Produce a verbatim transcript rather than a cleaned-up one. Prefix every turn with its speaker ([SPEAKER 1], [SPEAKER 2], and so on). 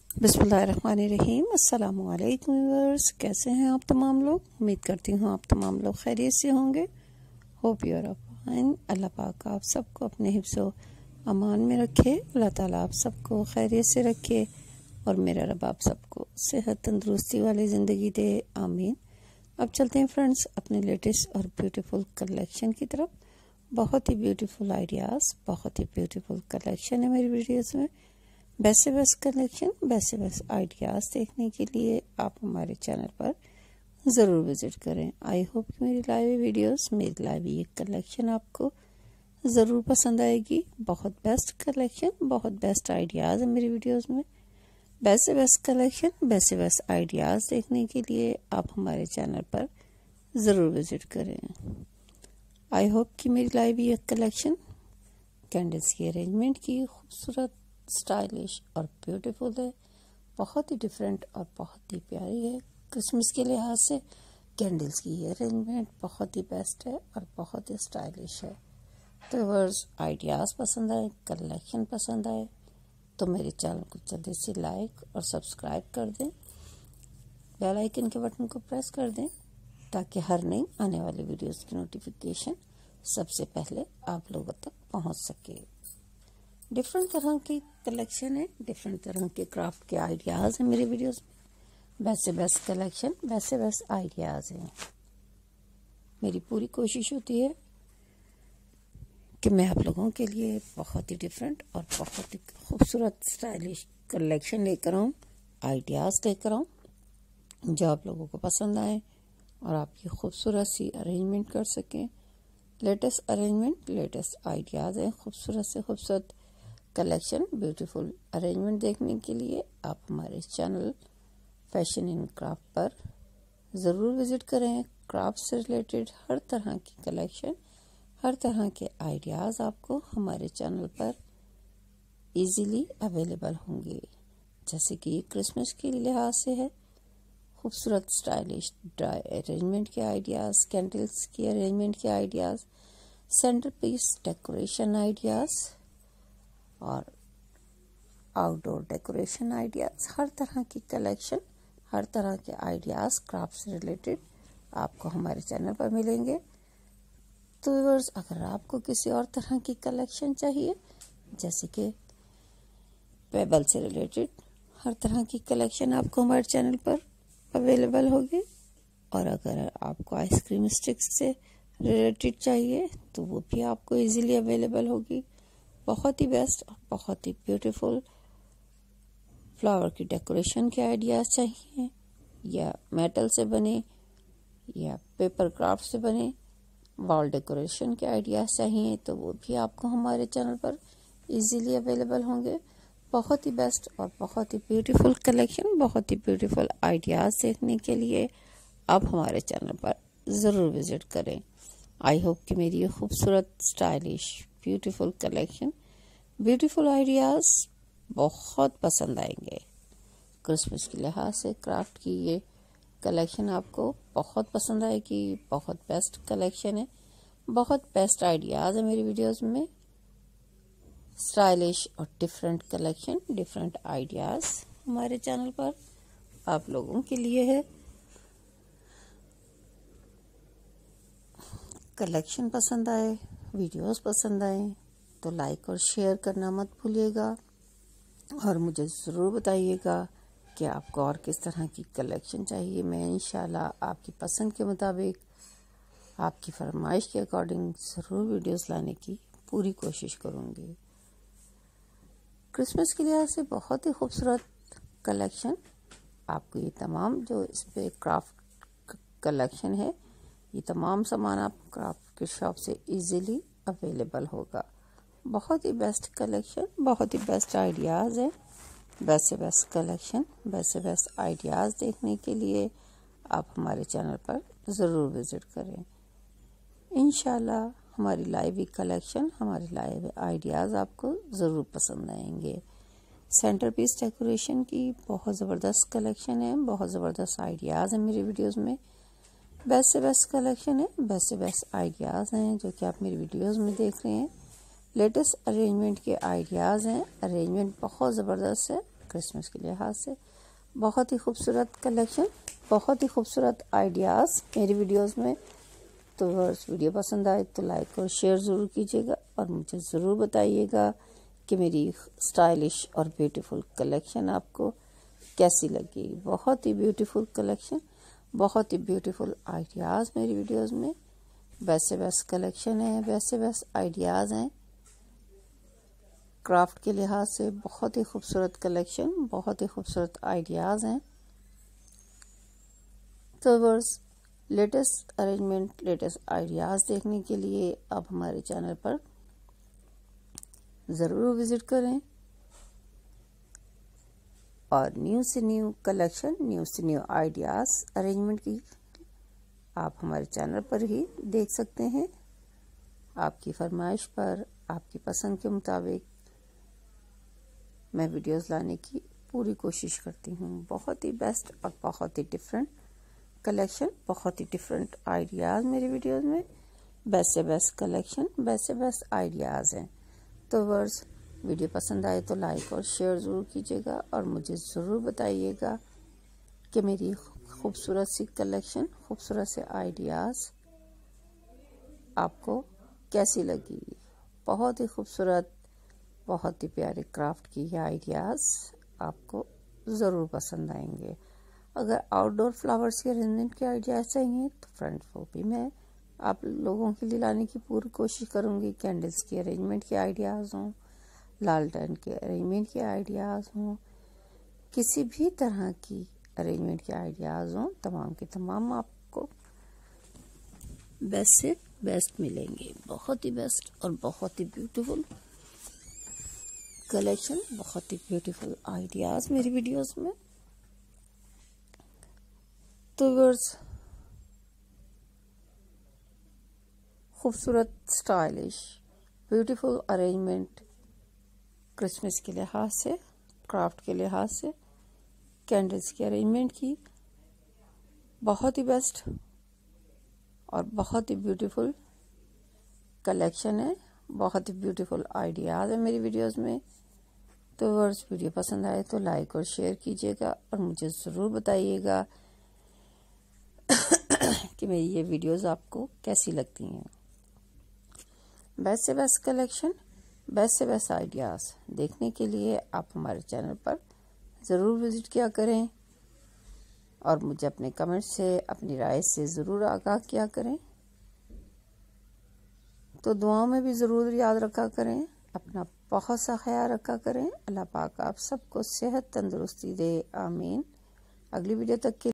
[SPEAKER 1] बिस्मिल्लाहिर्रहमानिर्रहीम। अस्सलामु अलैकुम व्यूअर्स, कैसे हैं आप तमाम लोग। उम्मीद करती हूँ आप तमाम लोग खैरियत से होंगे। Hope you are fine. अल्लाह पाक आप सबको अपने हिफ्ज़ो अमान में रखे। अल्लाह ताला आप सबको खैरियत से रखे और मेरा रब आप सबको सेहत तंदुरुस्ती वाली ज़िंदगी दे, आमीन। अब चलते हैं फ्रेंड्स अपने लेटेस्ट और ब्यूटीफुल कलेक्शन की तरफ। बहुत ही ब्यूटीफुल आइडियाज़, बहुत ही ब्यूटीफुल कलेक्शन है मेरी वीडियोज़ में। बेस्ट से बेस्ट कलेक्शन, बेस्ट से बेस्ट आइडियाज़ देखने के लिए आप हमारे चैनल पर ज़रूर विज़िट करें। आई होप कि मेरी लाइव वीडियोस, मेरी लाइव ये कलेक्शन आपको ज़रूर पसंद आएगी। बहुत बेस्ट कलेक्शन, बहुत बेस्ट आइडियाज़ है मेरी वीडियोस में। बेस्ट से बेस्ट कलेक्शन, बेस्ट से बेस्ट आइडियाज़ देखने के लिए आप हमारे चैनल पर ज़रूर विज़िट करें। आई होप कि मेरी लाइव ये कलेक्शन कैंडल्स की अरेंजमेंट की खूबसूरत, स्टाइलिश और ब्यूटीफुल है। बहुत ही डिफरेंट और बहुत ही प्यारी है। क्रिसमस के लिहाज से कैंडल्स की ये अरेंजमेंट बहुत ही बेस्ट है और बहुत ही स्टाइलिश है। तो वर्स आइडियाज़ पसंद आए, कलेक्शन पसंद आए तो मेरे चैनल को जल्दी से लाइक और सब्सक्राइब कर दें। बेल आइकन के बटन को प्रेस कर दें ताकि हर नई आने वाली वीडियोस की नोटिफिकेशन सबसे पहले आप लोगों तक पहुंच सके। डिफरेंट तरह की कलेक्शन है, डिफरेंट तरह के क्राफ्ट के आइडियाज़ हैं मेरी वीडियोस में। बेस्ट से बेस्ट कलेक्शन, बेस्ट से बेस्ट आइडियाज़ हैं। मेरी पूरी कोशिश होती है कि मैं आप लोगों के लिए बहुत ही डिफरेंट और बहुत ही खूबसूरत स्टाइलिश कलेक्शन लेकर आऊँ, आइडियाज़ लेकर आऊँ जो आप लोगों को पसंद आए और आप ये खूबसूरत सी अरेंजमेंट कर सकें। लेटेस्ट अरेंजमेंट, लेटेस्ट आइडियाज़ हैं, खूबसूरत से खूबसूरत कलेक्शन, ब्यूटीफुल अरेंजमेंट देखने के लिए आप हमारे चैनल फैशन इन क्राफ्ट पर ज़रूर विज़िट करें। क्राफ्ट से रिलेटेड हर तरह की कलेक्शन, हर तरह के आइडियाज़ आपको हमारे चैनल पर इजीली अवेलेबल होंगे। जैसे कि ये क्रिसमस के लिहाज से है, खूबसूरत स्टाइलिश ड्राई अरेंजमेंट के आइडियाज़, कैंडल्स की अरेंजमेंट के ideas, centre piece decoration ideas और आउटडोर डेकोरेशन आइडियाज़, हर तरह की कलेक्शन, हर तरह के आइडियाज़ क्राफ्ट से रिलेटेड आपको हमारे चैनल पर मिलेंगे। तो व्यूअर्स, अगर आपको किसी और तरह की कलेक्शन चाहिए, जैसे कि पेबल से रिलेटेड हर तरह की कलेक्शन आपको हमारे चैनल पर अवेलेबल होगी। और अगर आपको आइसक्रीम स्टिक्स से रिलेटेड चाहिए तो वो भी आपको इजीली अवेलेबल होगी। बहुत ही बेस्ट और बहुत ही ब्यूटीफुल फ्लावर की डेकोरेशन के आइडियाज़ चाहिए या मेटल से बने या पेपर क्राफ्ट से बने वॉल डेकोरेशन के आइडियाज़ चाहिए तो वो भी आपको हमारे चैनल पर इजीली अवेलेबल होंगे। बहुत ही बेस्ट और बहुत ही ब्यूटीफुल कलेक्शन, बहुत ही ब्यूटीफुल आइडियाज़ देखने के लिए आप हमारे चैनल पर ज़रूर विज़िट करें। आई होप कि मेरी ये खूबसूरत, stylish, beautiful collection, beautiful ideas बहुत पसंद आएंगे। क्रिसमस के लिहाज से क्राफ्ट की ये कलेक्शन आपको बहुत पसंद आएगी। बहुत बेस्ट कलेक्शन है, बहुत बेस्ट आइडियाज़ है मेरी वीडियोस में। स्टाइलिश और डिफरेंट कलेक्शन, डिफरेंट आइडियाज़ हमारे चैनल पर आप लोगों के लिए है। कलेक्शन पसंद आए, वीडियोस पसंद आए तो लाइक और शेयर करना मत भूलिएगा और मुझे ज़रूर बताइएगा कि आपको और किस तरह की कलेक्शन चाहिए। मैं इंशाल्लाह आपकी पसंद के मुताबिक, आपकी फरमाइश के अकॉर्डिंग ज़रूर वीडियोस लाने की पूरी कोशिश करूँगी। क्रिसमस के लिहाज से बहुत ही खूबसूरत कलेक्शन आपको, ये तमाम जो इस पे क्राफ्ट कलेक्शन है, ये तमाम सामान आप क्राफ्ट के शॉप से इजीली अवेलेबल होगा। बहुत ही बेस्ट कलेक्शन, बहुत ही बेस्ट आइडियाज़ है। बेस्ट से बेस्ट कलेक्शन, बेस्ट से बेस्ट आइडियाज़ देखने के लिए आप हमारे चैनल पर ज़रूर विज़िट करें। इंशाल्लाह हमारी लाइव कलेक्शन, हमारे लाइव आइडियाज़ आपको ज़रूर पसंद आएंगे। सेंटर पीस डेकोरेशन की बहुत ज़बरदस्त कलेक्शन है, बहुत ज़बरदस्त आइडियाज़ हैं मेरी वीडियोस में। बेस्ट से बेस्ट कलेक्शन है, बेस्ट से बेस्ट आइडियाज़ हैं जो कि आप मेरी वीडियोस में देख रहे हैं। लेटेस्ट अरेंजमेंट के आइडियाज़ हैं, अरेंजमेंट बहुत ज़बरदस्त है, क्रिसमस के लिहाज से। बहुत ही खूबसूरत कलेक्शन, बहुत ही खूबसूरत आइडियाज़ मेरी वीडियोस में। तो अगर वीडियो पसंद आए तो लाइक और शेयर ज़रूर कीजिएगा और मुझे ज़रूर बताइएगा कि मेरी स्टाइलिश और ब्यूटीफुल कलेक्शन आपको कैसी लगी। बहुत ही ब्यूटीफुल कलेक्शन, बहुत ही ब्यूटीफुल आइडियाज़ मेरी वीडियोस में। वैसे वैसे कलेक्शन है, वैसे वैसे आइडियाज़ हैं क्राफ्ट के लिहाज से। बहुत ही खूबसूरत कलेक्शन, बहुत ही खूबसूरत आइडियाज़ हैं। तो वर्स लेटेस्ट अरेंजमेंट, लेटेस्ट आइडियाज़ देखने के लिए आप हमारे चैनल पर ज़रूर विज़िट करें और न्यू से न्यू कलेक्शन, न्यू से न्यू आइडियाज़ अरेंजमेंट की आप हमारे चैनल पर ही देख सकते हैं। आपकी फरमाइश पर, आपकी पसंद के मुताबिक मैं वीडियोस लाने की पूरी कोशिश करती हूँ। बहुत ही बेस्ट और बहुत ही डिफरेंट कलेक्शन, बहुत ही डिफरेंट आइडियाज़ मेरी वीडियोस में। बेस्ट से बेस्ट कलेक्शन, बेस्ट से बेस्ट आइडियाज़ हैं। तो वर्स वीडियो पसंद आए तो लाइक और शेयर ज़रूर कीजिएगा और मुझे ज़रूर बताइएगा कि मेरी खूबसूरत सी कलेक्शन, खूबसूरत से आइडियाज़ आपको कैसी लगी। बहुत ही खूबसूरत, बहुत ही प्यारे क्राफ्ट की ये आइडियाज़ आपको ज़रूर पसंद आएंगे। अगर आउटडोर फ्लावर्स के अरेंजमेंट के आइडियाज़ चाहिए तो फ्रेंड्स वो भी मैं आप लोगों के लिए लाने की पूरी कोशिश करूँगी। कैंडल्स के अरेंजमेंट के आइडियाज़ हों, लालटेन के अरेंजमेंट के आइडियाज़ हों, किसी भी तरह की अरेंजमेंट के आइडियाज़ हों, तमाम के तमाम आपको बेस्ट से बेस्ट मिलेंगे। बहुत ही बेस्ट और बहुत ही ब्यूटीफुल कलेक्शन, बहुत ही ब्यूटीफुल आइडियाज़ मेरी वीडियोस में। तो व्यूअर्स खूबसूरत, स्टाइलिश, ब्यूटीफुल अरेंजमेंट क्रिसमस के लिहाज से, क्राफ्ट के लिहाज से, कैंडल्स के अरेंजमेंट की बहुत ही बेस्ट और बहुत ही ब्यूटीफुल कलेक्शन है। बहुत ही ब्यूटीफुल आइडियाज़ है मेरी वीडियोस में। तो व्यूअर्स वीडियो पसंद आए तो लाइक और शेयर कीजिएगा और मुझे ज़रूर बताइएगा कि मेरी ये वीडियोस आपको कैसी लगती हैं। बेस्ट से बेस्ट कलेक्शन, बेस्ट से बेस्ट आइडियाज़ देखने के लिए आप हमारे चैनल पर ज़रूर विज़िट किया करें और मुझे अपने कमेंट से, अपनी राय से ज़रूर आगाह किया करें। तो दुआओं में भी ज़रूर याद रखा करें। अपना बहुत सा ख्याल रखा करें। अल्लाह पाक आप सबको सेहत तंदुरुस्ती दे, आमीन। अगली वीडियो तक के